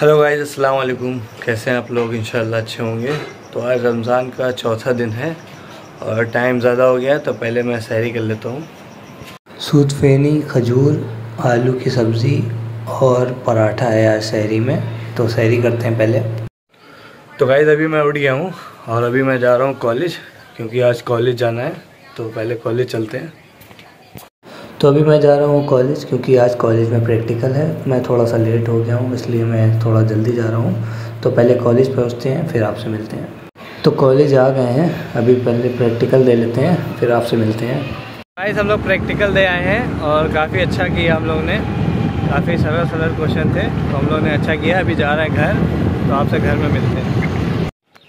Hello guys, अस्सलाम वालेकुम। कैसे हैं आप लोग? इंशाल्लाह अच्छे होंगे। तो आज रमज़ान का चौथा दिन है और टाइम ज़्यादा हो गया है, तो पहले मैं सहरी कर लेता हूँ। सूद फेनी, खजूर, आलू की सब्ज़ी और पराठा है आज सहरी में। तो सहरी करते हैं पहले। तो गाइस अभी मैं उठ गया हूँ और अभी मैं जा रहा हूँ कॉलेज, क्योंकि आज कॉलेज जाना है। तो पहले कॉलेज चलते हैं। तो अभी मैं जा रहा हूँ कॉलेज, क्योंकि आज कॉलेज में प्रैक्टिकल है। मैं थोड़ा सा लेट हो गया हूँ, इसलिए मैं थोड़ा जल्दी जा रहा हूँ। तो पहले कॉलेज पहुँचते हैं, फिर आपसे मिलते हैं। तो कॉलेज आ गए हैं, अभी पहले प्रैक्टिकल दे लेते हैं, फिर आपसे मिलते हैं। गाइस हम लोग प्रैक्टिकल दे आए हैं और काफ़ी अच्छा किया हम लोग ने। काफ़ी सरल सरल क्वेश्चन थे, तो हम लोग ने अच्छा किया। अभी जा रहे हैं घर, तो आपसे घर में मिलते हैं।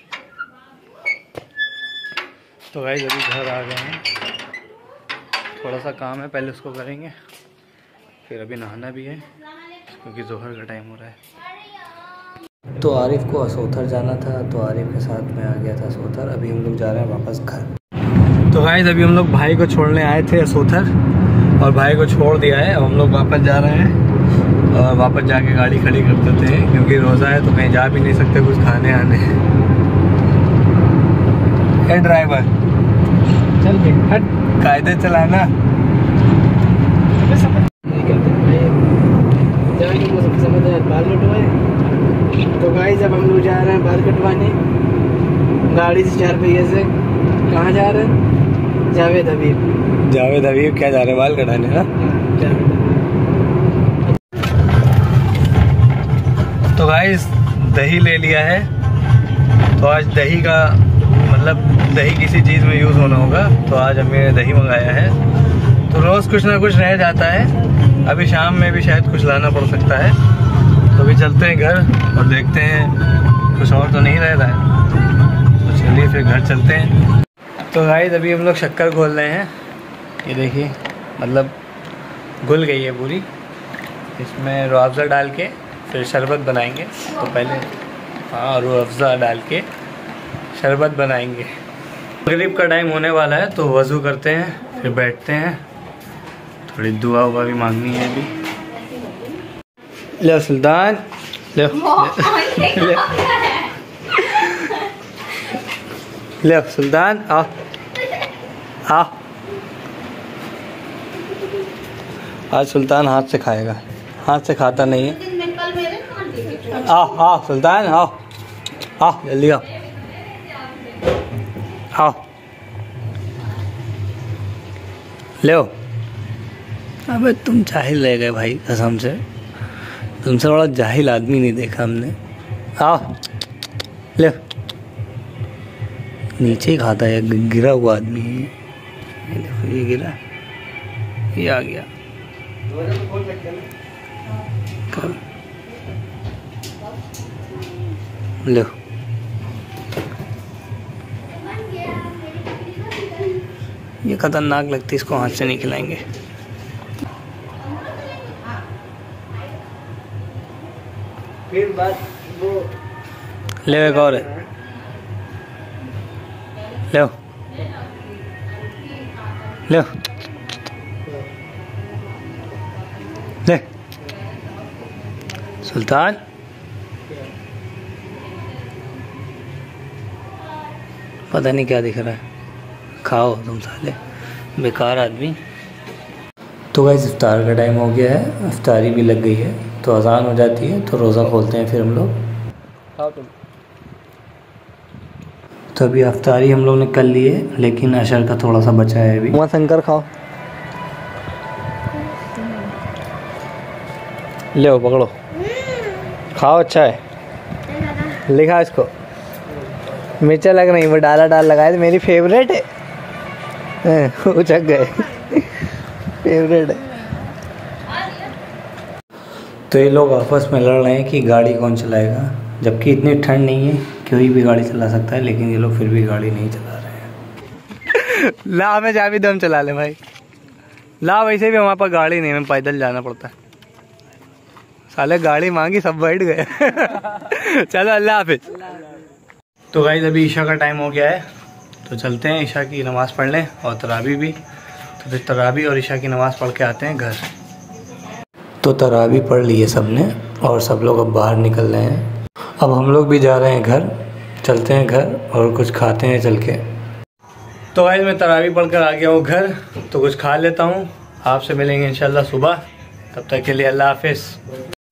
तो गाइस अभी घर आ गए हैं। थोड़ा सा काम है, पहले उसको करेंगे, फिर अभी नहाना भी है क्योंकि ज़ोहर का टाइम हो रहा है। तो आरिफ को असोथर जाना था, तो आरिफ के साथ मैं आ गया था असोथर। अभी हम लोग जा रहे हैं वापस घर। तो गाइस अभी हम लोग भाई को छोड़ने आए थे असोथर और भाई को छोड़ दिया है। अब हम लोग वापस जा रहे हैं और वापस जाके गाड़ी खड़ी कर देते हैं, क्योंकि रोज़ा है तो कहीं जा भी नहीं सकते कुछ खाने आने। हे ड्राइवर चल के हट, कायदे चलाना। बाल कटवाए। तो गाइस अब हम लोग जा रहे हैं बाल कटवाने गाड़ी से 4 पहिए से। कहाँ जा रहे हैं? जावेद हबीब। जावेद हबीब क्या जा रहे हैं? बाल कटाने। हाँ तो गाइस दही ले लिया है। तो आज दही का मतलब दही किसी चीज़ में यूज़ होना होगा, तो आज हमने दही मंगाया है। तो रोज़ कुछ ना कुछ रह जाता है, अभी शाम में भी शायद कुछ लाना पड़ सकता है। तो अभी चलते हैं घर और देखते हैं कुछ और तो नहीं रह रहा है। तो चलिए फिर घर चलते हैं। तो गाइस अभी हम लोग शक्कर घोल रहे हैं। ये देखिए, मतलब घुल गई है पूरी। इसमें रूह अफ़ज़ा डाल के फिर शरबत बनाएंगे। तो पहले रूह अफ़ज़ा डाल के शरबत बनाएंगे। मगरिब का टाइम होने वाला है, तो वज़ू करते हैं, फिर बैठते हैं। थोड़ी दुआ हुआ भी मांगनी है अभी। ले सुल्तान ले ले, ले सुल्तान आओ आओ। आज सुल्तान हाथ से खाएगा, हाथ से खाता नहीं है। आओ आओ सुल्तान आओ आओ, जल्दी आओ आओ ले। अबे तुम जाहिल रह गए भाई, कसम से तुमसे बड़ा जाहिल आदमी नहीं देखा हमने। आओ ले, नीचे ही खाता है, गिरा हुआ आदमी है ये। देखो ये गिरा, ये आ गया। लो ये खतरनाक लगती है, इसको हाथ से नहीं खिलाएंगे। फिर बात वो ले एक और है, ले ले ले सुल्तान। पता नहीं क्या दिख रहा है, खाओ तुम साले बेकार आदमी। तो गाइस इफ्तार का टाइम हो गया है, इफ्तारी भी लग गई है। तो अज़ान हो जाती है तो रोज़ा खोलते हैं फिर हम लोग। खाओ तुम। तो अभी इफ्तारी हम लोग ने कर ली है, लेकिन अशर का थोड़ा सा बचा है अभी। वहाँ शंकर खाओ, ले पकड़ो खाओ, अच्छा है। लिखा इसको, मिर्चा लग रही, वो डाला डाल लगाए थे, मेरी फेवरेट है। उचक गए, फेवरेट है। तो ये लोग आपस में लड़ रहे हैं कि गाड़ी कौन चलाएगा, जबकि इतनी ठंड नहीं है, कोई भी गाड़ी चला सकता है, लेकिन ये लोग फिर भी गाड़ी नहीं चला रहे हैं। ला हमें जा भी दम चला ले भाई, ला। वैसे भी हमारे पास गाड़ी नहीं, हमें पैदल जाना पड़ता है। साले गाड़ी मांगी, सब बैठ गए। चलो अल्लाह हाफिज। तो गाइस अभी ईशा का टाइम हो गया है, तो चलते हैं ईशा की नमाज़ पढ़ लें और तरावी भी। तो फिर तरावी और ईशा की नमाज़ पढ़ के आते हैं घर। तो तरावी पढ़ ली है सब ने और सब लोग अब बाहर निकल रहे हैं। अब हम लोग भी जा रहे हैं घर, चलते हैं घर और कुछ खाते हैं चल के। तो आज मैं तरावी पढ़कर आ गया हूँ घर, तो कुछ खा लेता हूँ। आपसे मिलेंगे इंशाल्लाह सुबह, तब तक के लिए अल्लाह हाफिज़।